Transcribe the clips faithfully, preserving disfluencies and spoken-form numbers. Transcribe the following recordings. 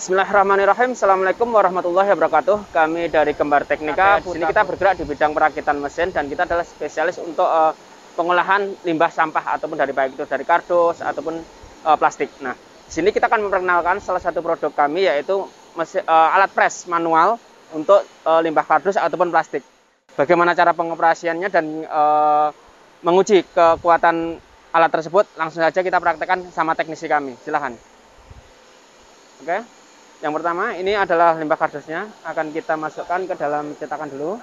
Bismillahirrahmanirrahim. Assalamualaikum warahmatullahi wabarakatuh. Kami dari Kembar Teknika. Di sini kita bergerak di bidang perakitan mesin dan kita adalah spesialis untuk uh, pengolahan limbah sampah ataupun dari baik itu dari kardus ataupun uh, plastik. Nah, di sini kita akan memperkenalkan salah satu produk kami yaitu mesin, uh, alat press manual untuk uh, limbah kardus ataupun plastik. Bagaimana cara pengoperasiannya dan uh, menguji kekuatan alat tersebut, langsung saja kita praktekkan sama teknisi kami. Silahkan. Oke. Yang pertama, ini adalah limbah kardusnya, akan kita masukkan ke dalam cetakan dulu.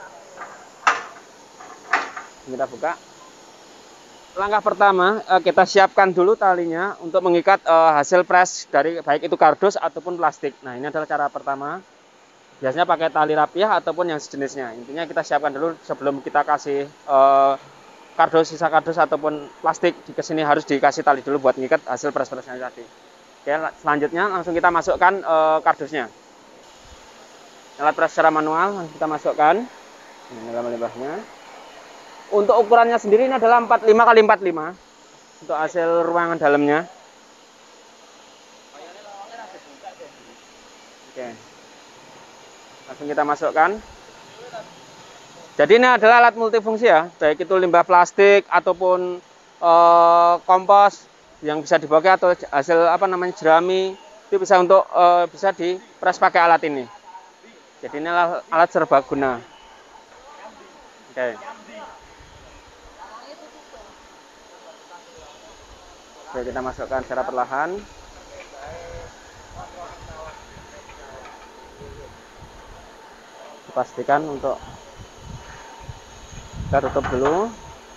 Kita buka. Langkah pertama, kita siapkan dulu talinya untuk mengikat hasil press dari baik itu kardus ataupun plastik. Nah, ini adalah cara pertama. Biasanya pakai tali rapiah ataupun yang sejenisnya. Intinya kita siapkan dulu sebelum kita kasih eh, kardus, sisa kardus ataupun plastik di kesini harus dikasih tali dulu buat mengikat hasil press-pressnya tadi. Oke, selanjutnya langsung kita masukkan e, kardusnya. Alat press secara manual langsung kita masukkan ini dalam limbahnya. Untuk ukurannya sendiri ini adalah empat puluh lima kali empat puluh lima untuk hasil ruangan dalamnya. Oke. Langsung kita masukkan. Jadi ini adalah alat multifungsi ya, baik itu limbah plastik ataupun e, kompos yang bisa dipakai atau hasil apa namanya jerami itu bisa untuk e, bisa dipres pakai alat ini. Jadi ini adalah alat serbaguna. Oke. Oke, kita masukkan secara perlahan. Pastikan untuk kita tutup dulu.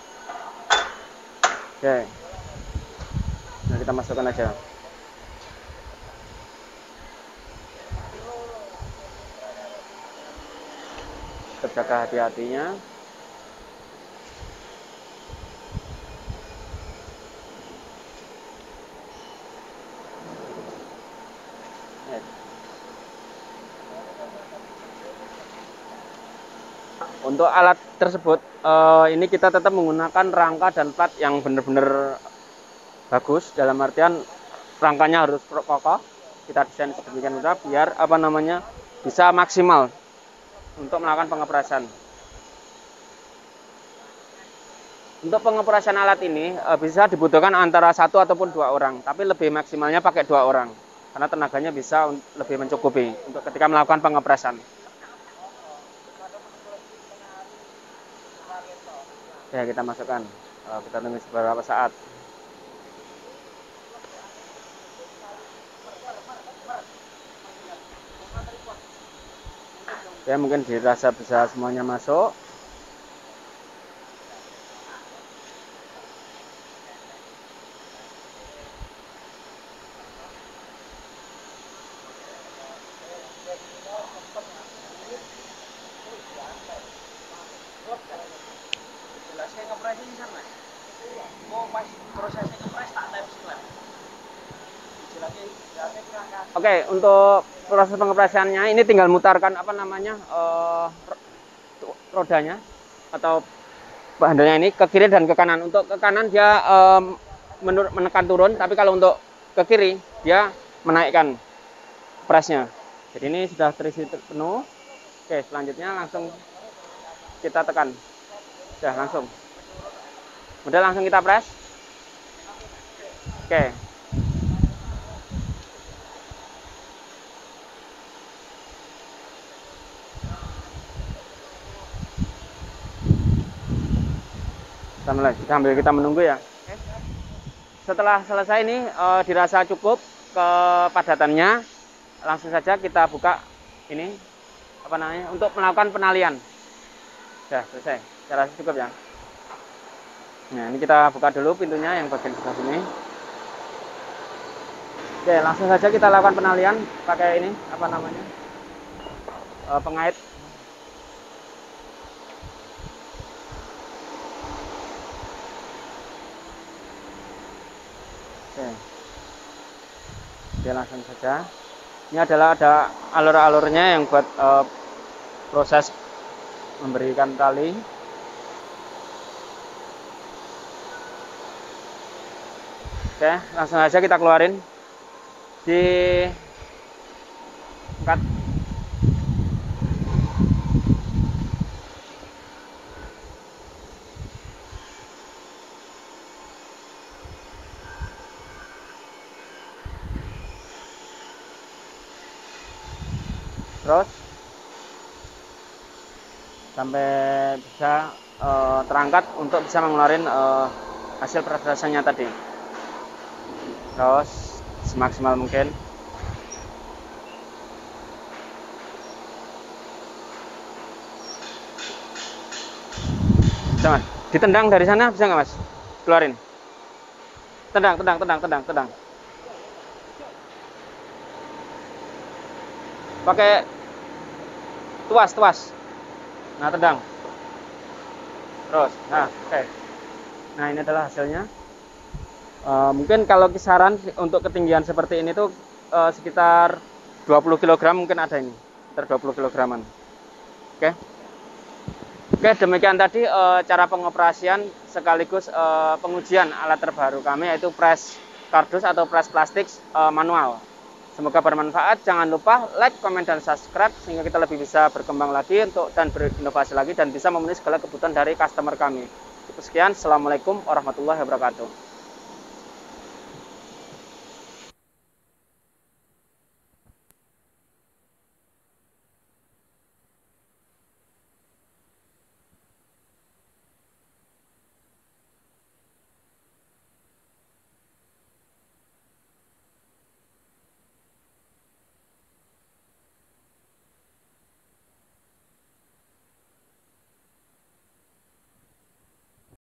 Oke. Nah, kita masukkan aja. Terjaga hati-hatinya. Untuk alat tersebut, eh, ini kita tetap menggunakan rangka dan plat yang benar-benar bagus, dalam artian rangkanya harus kokoh. Kita desain sedemikian rupa biar apa namanya bisa maksimal untuk melakukan pengeprasan. Untuk pengeprasan alat ini e, bisa dibutuhkan antara satu ataupun dua orang, tapi lebih maksimalnya pakai dua orang karena tenaganya bisa lebih mencukupi untuk ketika melakukan pengeprasan. Ya, kita masukkan. E, kita tunggu beberapa saat. Ya, mungkin dirasa bisa semuanya masuk. Oke, untuk proses pengeprasannya ini tinggal mutarkan apa namanya uh, rodanya atau bandelnya ini ke kiri dan ke kanan. Untuk ke kanan dia um, menekan turun, tapi kalau untuk ke kiri dia menaikkan pressnya. Jadi ini sudah terisi penuh. Oke, selanjutnya langsung kita tekan. Sudah langsung. Udah langsung kita press. Oke. Sambil kita menunggu ya. Setelah selesai ini e, dirasa cukup kepadatannya, langsung saja kita buka ini apa namanya untuk melakukan penalian. Sudah selesai. Saya rasa cukup ya. Nah, ini kita buka dulu pintunya yang bagian sebelah sini. Oke, langsung saja kita lakukan penalian pakai ini apa namanya e, pengait. Oke. Oke, langsung saja. Ini adalah ada alur-alurnya yang buat uh, proses memberikan tali. Oke, langsung aja kita keluarin. Di angkat. Terus sampai bisa uh, terangkat untuk bisa mengeluarkan uh, hasil perasaannya tadi. Terus semaksimal mungkin. Jangan ditendang dari sana, bisa nggak mas? Keluarin. Tendang, tendang, tendang, tendang, tendang. Pakai tuas, tuas. Nah, tendang. Terus, nah, oke. Okay. Nah, ini adalah hasilnya. Uh, mungkin kalau kisaran untuk ketinggian seperti ini tuh uh, sekitar dua puluh kilogram mungkin ada ini. Sekitar dua puluh kilograman. Oke. Okay. Oke, demikian tadi uh, cara pengoperasian sekaligus uh, pengujian alat terbaru kami, yaitu press kardus atau press plastik uh, manual. Semoga bermanfaat. Jangan lupa like, komen, dan subscribe sehingga kita lebih bisa berkembang lagi untuk dan berinovasi lagi dan bisa memenuhi segala kebutuhan dari customer kami. Sekian, assalamualaikum warahmatullahi wabarakatuh.